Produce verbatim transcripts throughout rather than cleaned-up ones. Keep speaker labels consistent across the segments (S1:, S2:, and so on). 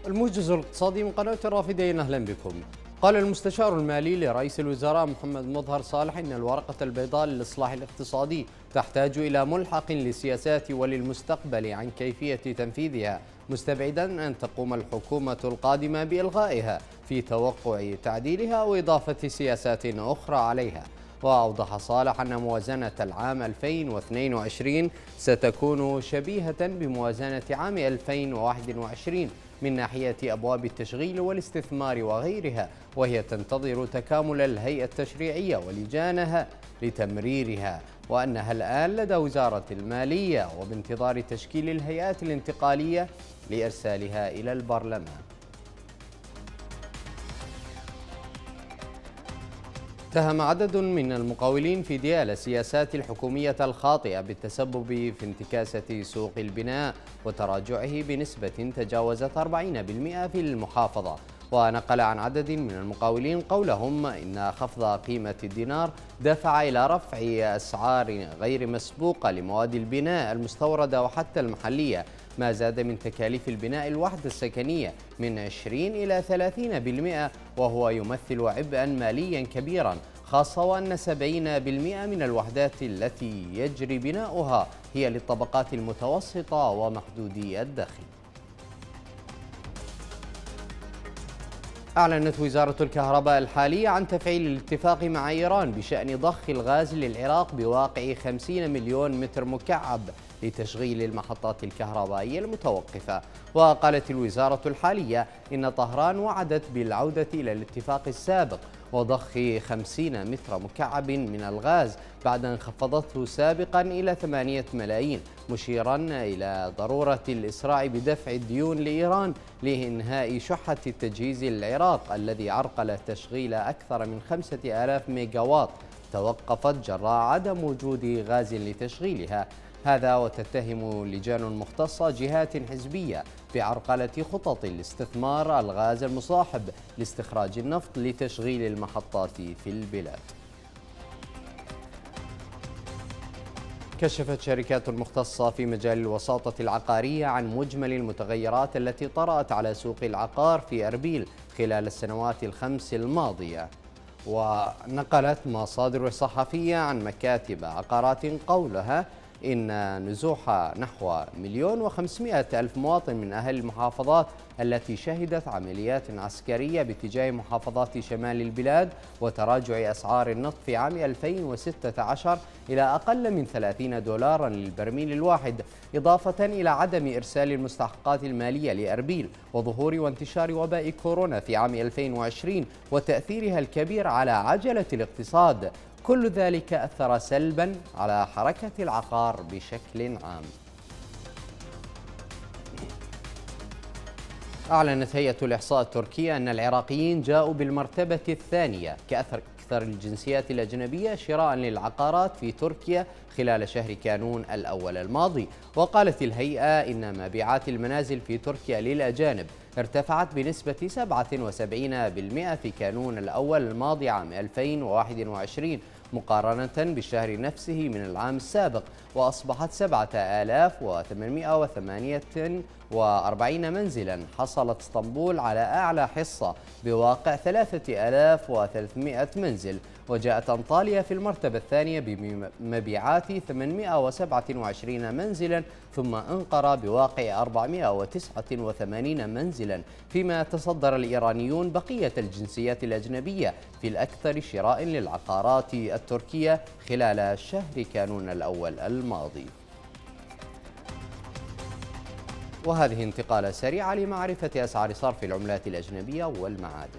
S1: الموجز الاقتصادي من قناة الرافدين، أهلا بكم. قال المستشار المالي لرئيس الوزراء محمد مظهر صالح إن الورقة البيضاء للإصلاح الاقتصادي تحتاج إلى ملحق للسياسات وللمستقبل عن كيفية تنفيذها، مستبعدا أن تقوم الحكومة القادمة بإلغائها في توقع تعديلها وإضافة سياسات أخرى عليها. وأوضح صالح أن موازنة العام ألفين واثنين وعشرين ستكون شبيهة بموازنة عام ألفين وواحد وعشرين من ناحية أبواب التشغيل والاستثمار وغيرها، وهي تنتظر تكامل الهيئة التشريعية ولجانها لتمريرها، وأنها الآن لدى وزارة المالية وبانتظار تشكيل الهيئات الانتقالية لإرسالها إلى البرلمان. اتهم عدد من المقاولين في ديالى السياسات الحكومية الخاطئة بالتسبب في انتكاسة سوق البناء وتراجعه بنسبة تجاوزت أربعين بالمئة في المحافظة. ونقل عن عدد من المقاولين قولهم إن خفض قيمة الدينار دفع إلى رفع أسعار غير مسبوقة لمواد البناء المستوردة وحتى المحلية، ما زاد من تكاليف البناء الوحدة السكنية من عشرين إلى ثلاثين بالمئة، وهو يمثل عبئا ماليا كبيرا، خاصة وأن سبعين بالمئة من الوحدات التي يجري بناؤها هي للطبقات المتوسطة ومحدودي الدخل. أعلنت وزارة الكهرباء الحالية عن تفعيل الاتفاق مع إيران بشأن ضخ الغاز للعراق بواقع خمسين مليون متر مكعب لتشغيل المحطات الكهربائية المتوقفة. وقالت الوزارة الحالية إن طهران وعدت بالعودة إلى الاتفاق السابق وضخ خمسين متر مكعب من الغاز بعد أن خفضته سابقا إلى ثمانية ملايين، مشيرا إلى ضرورة الإسراع بدفع الديون لإيران لإنهاء شحة التجهيز العراق الذي عرقل تشغيل أكثر من خمسة آلاف ميجاوات توقفت جراء عدم وجود غاز لتشغيلها. هذا وتتهم لجان مختصة جهات حزبية بعرقلة خطط الاستثمار الغاز المصاحب لاستخراج النفط لتشغيل المحطات في البلاد. كشفت شركات مختصة في مجال الوساطة العقارية عن مجمل المتغيرات التي طرأت على سوق العقار في أربيل خلال السنوات الخمس الماضية. ونقلت مصادر صحفية عن مكاتب عقارات قولها إن نزوح نحو مليون وخمسمائة ألف مواطن من أهل المحافظات التي شهدت عمليات عسكرية باتجاه محافظات شمال البلاد وتراجع أسعار النفط في عام ألفين وستة عشر إلى أقل من ثلاثين دولارا للبرميل الواحد، إضافة إلى عدم إرسال المستحقات المالية لأربيل وظهور وانتشار وباء كورونا في عام ألفين وعشرين وتأثيرها الكبير على عجلة الاقتصاد. كل ذلك أثر سلبا على حركة العقار بشكل عام. أعلنت هيئة الإحصاء التركية أن العراقيين جاءوا بالمرتبة الثانية كأكثر الجنسيات الأجنبية شراء للعقارات في تركيا خلال شهر كانون الأول الماضي. وقالت الهيئة إن مبيعات المنازل في تركيا للأجانب ارتفعت بنسبة سبعة وسبعين بالمئة في كانون الأول الماضي عام ألفين وواحد وعشرين مقارنة بالشهر نفسه من العام السابق، وأصبحت سبعة آلاف وثمانمائة وثمانية وأربعين منزلا. حصلت اسطنبول على أعلى حصة بواقع ثلاثة آلاف وثلاثمائة منزل، وجاءت أنطاليا في المرتبة الثانية بمبيعات ثمانمائة وسبعة وعشرين منزلا، ثم أنقرة بواقع أربعمائة وتسعة وثمانين منزلا، فيما تصدر الإيرانيون بقية الجنسيات الأجنبية في الأكثر شراء للعقارات التركية خلال شهر كانون الأول الماضي. وهذه انتقالة سريعة لمعرفة أسعار صرف العملات الأجنبية والمعادن.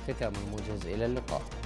S1: ختام الموجز، إلى اللقاء.